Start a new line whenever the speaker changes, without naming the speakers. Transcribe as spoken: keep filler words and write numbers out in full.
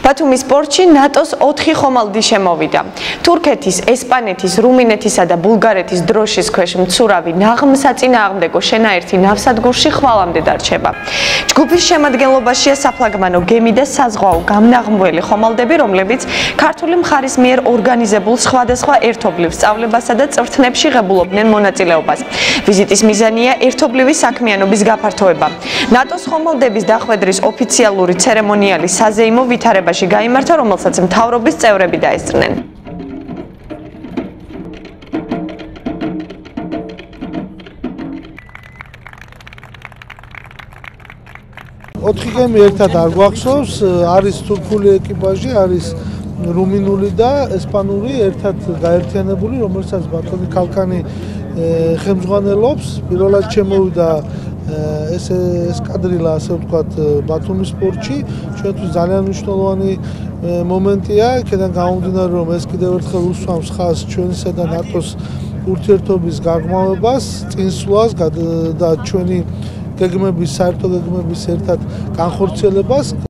ბათუმის პორტში ნატოს ოთხი ხომალდი შემოვიდა. თურქეთის, ესპანეთის, რუმინეთისა და ბულგარეთის დროშის ქვეშ მცურავი ნაღმსაწინააღმდეგო შენაერთი ნავსადგურში ხვალამდე დარჩება. ჯგუფის შემადგენლობაშია საფლაგმანო გემი და საზღვაო გამნაღმველი ხომალდები, რომლებიც ქართული მხარის მიერ ორგანიზებულ სხვადასხვა ერთობლივ სწავლებასა და წვრთნებში ღებულობდნენ მონაწილეობას. ვიზიტის მიზანია ერთობლივი საქმიანობის გაფართოება. ნატოს ხომალდების დახვედრის ოფიციალური ცერემონიალი საზეიმო ვითარებაში გაიმართა, რომელსაც მთავრობის წევრები დაესწრნენ.
ოთხი გემი ერთად არ გვახსოვს, არის თურქული ეკიპაჟი, არის რუმინული და ესპანური ერთად გაერთიანებული, რომელსაც ბატონი ქალქანი ხელმძღვანელობს. პირველად შემოვიდა ეს ესკადრილა, ასე ვთქვათ, ბათუმის პორტში. ჩვენთვის ძალიან მნიშვნელოვანი მომენტია, იქიდან გამომდინარე, რომ ეს კიდევ ერთხელ უსვამს ხაზს ჩვენისა და ნატოს ურთიერთობის გაღრმავებას, წინსვლას და ჩვენი გეგმების, საერთო გეგმების ერთად განხორციელებას.